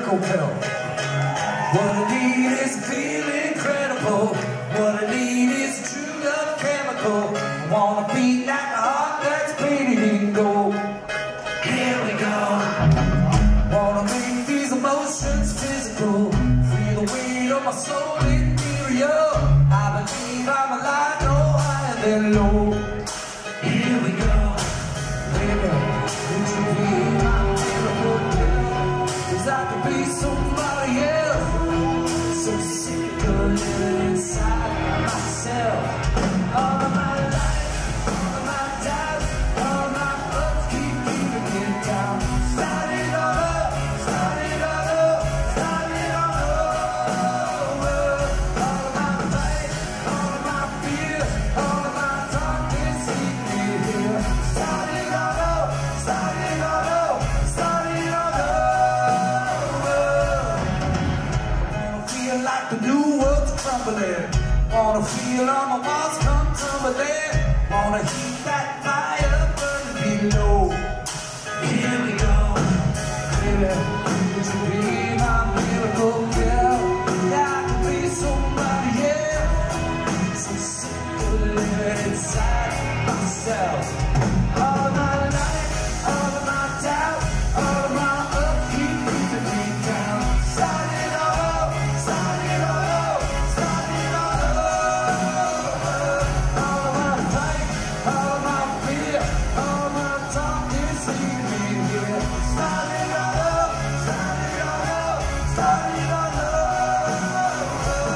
miracle pill. What I need is a feel incredible. What I need is a true love chemical. I wanna beat like a heart that's beating in gold. Here we go. Wanna make these emotions physical. Feel the weight of my soul ethereal. I believe I'm alive, no higher than low. Here we go. Baby, would you be my miracle girl? 'Cause I could be somebody else. So sick of living inside myself. All of my life, all of my doubts, all of my ups keep keeping me down. Start it all up, start it all up, start it all over. All of my fight, all of my fears, all of my darkness keep me here. Start it all up, start it all up, start it all over. Wanna feel like the new world's crumbling. Wanna feel all my walls come tumbling. Wanna heat that fire burning below. Here we go. Baby, would you be my miracle girl? Yeah, I could be somebody else. So sick of living inside myself. All of my life, all of my doubt, all of my upkeep keeping me down. Start it all up, start it all up, start it all over. All of my fight, all of my fear, all of my darkness leave me here. Start it all up, start it all up, start it all over.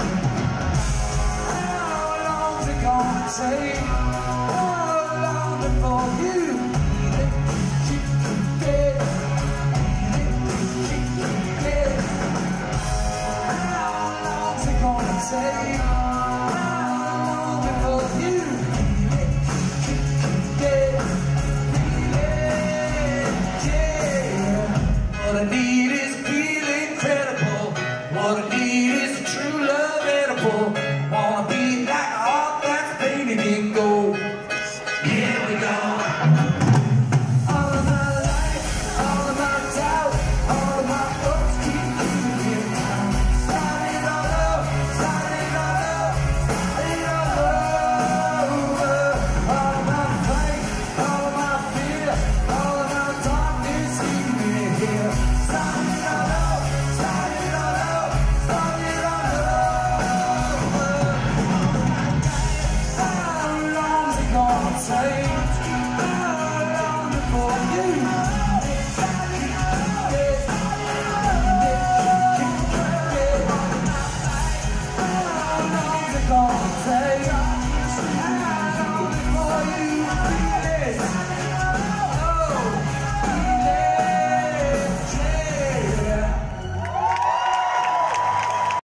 How long's it gonna take? How long before you keep dead? How long's it gonna take? How long before you keep dead? Yeah. What I need